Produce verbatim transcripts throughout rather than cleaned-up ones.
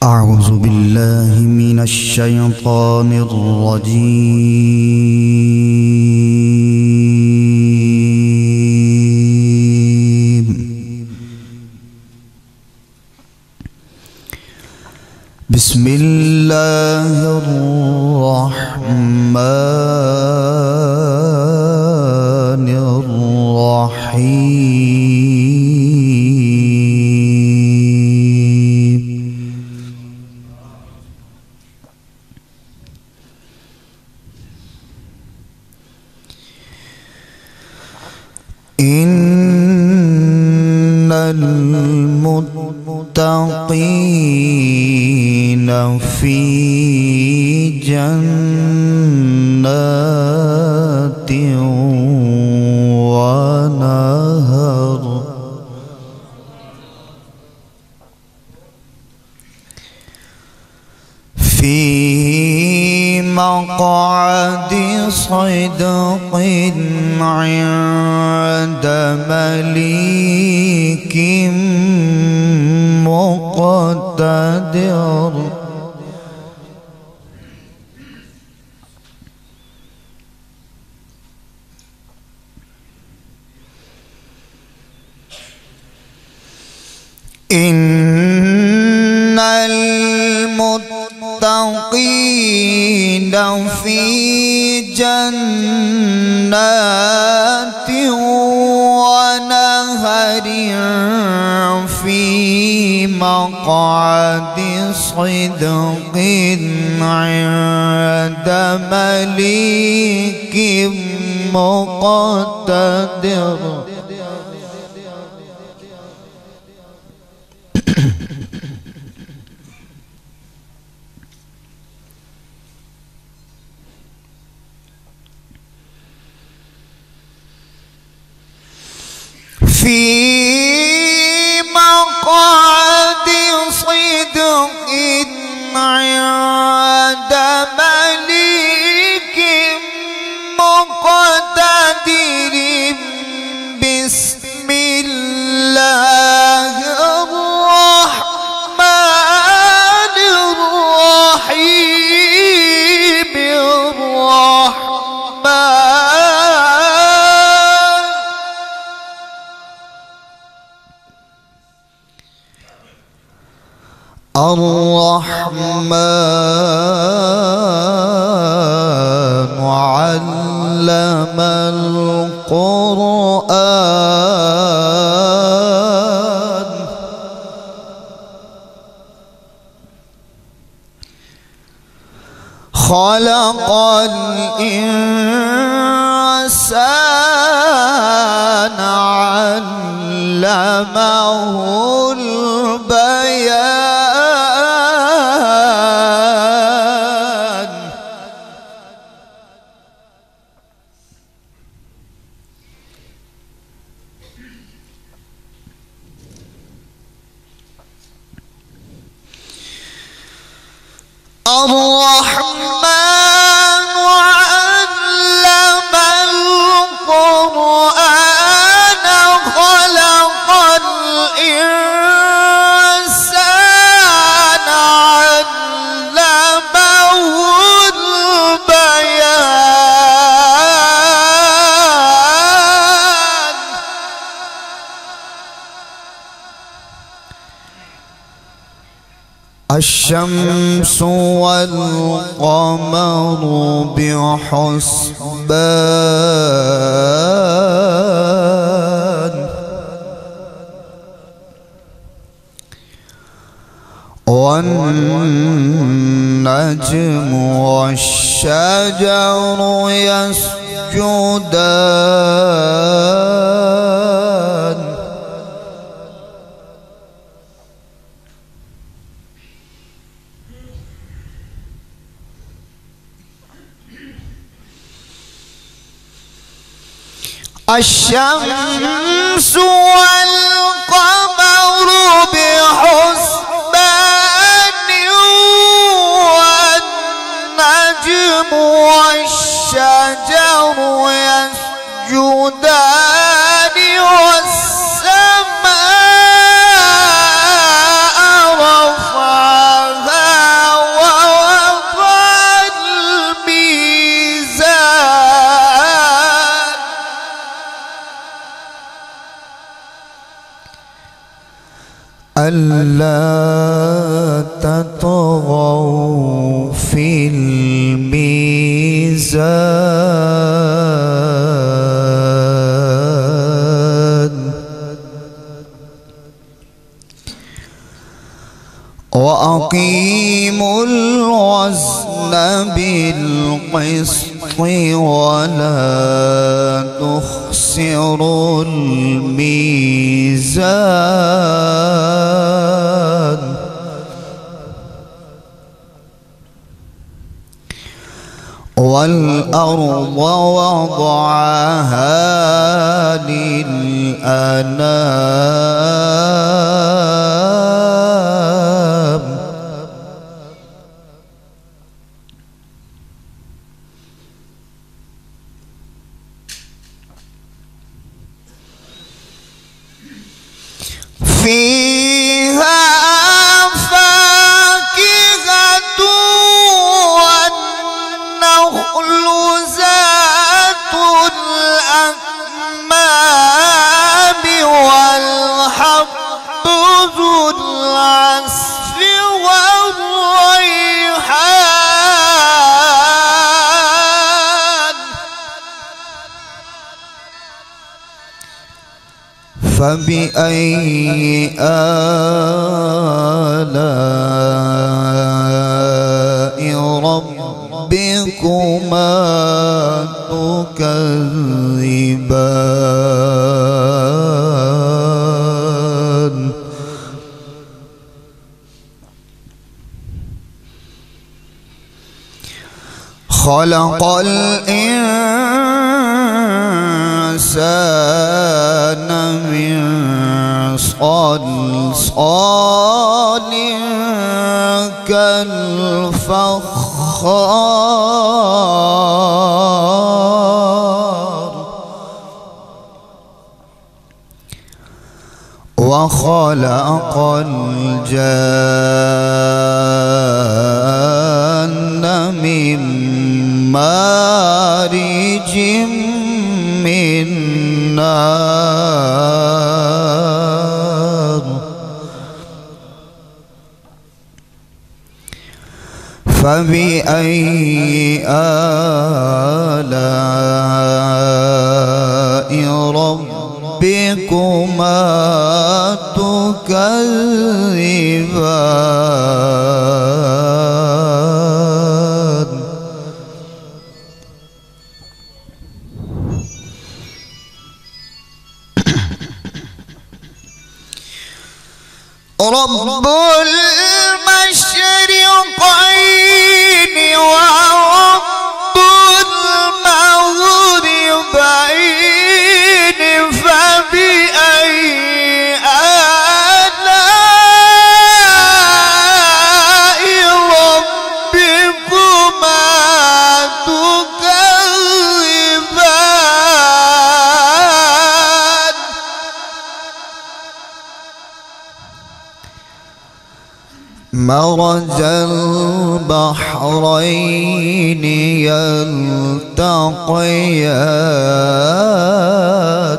أعوذ بالله من الشيطان الرجيم. بسم الله الرحمن الرحيم. إن المتقين في جنات ونهر في مقعد صدق عند مليك مقتدر. إن المتقين في جنات ونهر في مقعد صدق عند مليك مقتدر. في مقعد صدق عند مليك مقتدر. بسم الله الرحمن الرحيم. الرحمن الرحمن علم القرآن. خلق الإنسان علمه البيان. الرحمن علم القرآن. خلق الإنسان علمه البيان. الشمس والقمر بحسبان. والنجم والشجر يسجدان. الشمس والقمر بحسبان. والنجم والشجر يسجدان. والسماء رفعها ألا تطغوا في الميزان وأقيموا الوزن بالقسط ولا تخسروا الميزان والأرض وضعها للأنام فيها فاكهة والنخل ذات الأكمام والحب ذو العصف والريحان فبأي آلاء ربكما تكذبان خلق الإنسان من صلصال كالفخار وخلق الجان من مارج من نار فبأي آلاء ربكما تكذبان رب المشرقين ورب المغربين فبأي آلاء ربكما تكذبان مرج البحرين يلتقيان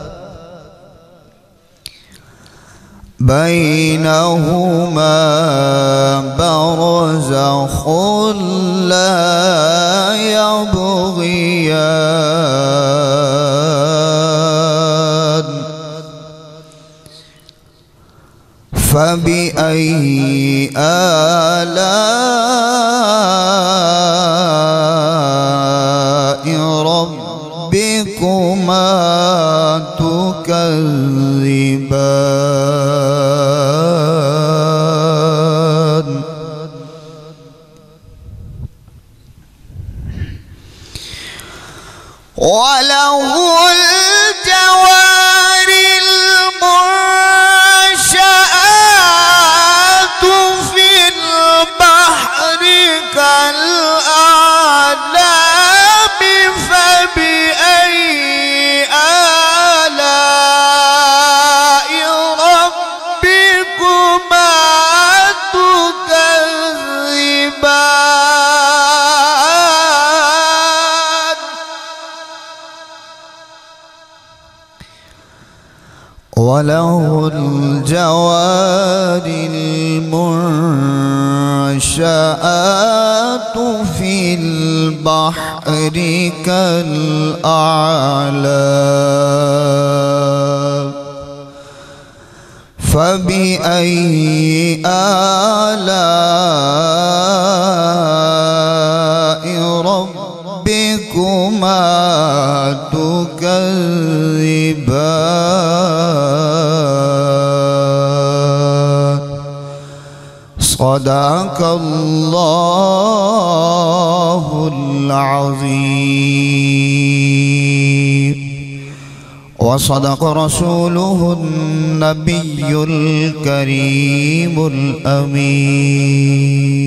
بينهما برزخ لا يبغيان فبأي آلاء ربكما تكذبان وله الجوار المنشآت في البحر كالأعلام فبأي آلاء وله الجوار المنشآت في البحر كالأعلام فبأي آلاء ربكما تكذبان صدق الله العظيم وصدق رسوله النبي الكريم الأمين.